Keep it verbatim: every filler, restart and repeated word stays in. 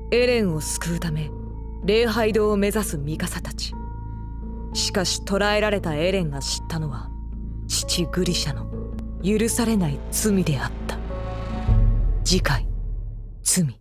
エレンを救うため礼拝堂を目指すミカサたち。しかし捕らえられたエレンが知ったのは父グリシャの許されない罪であった。次回、罪。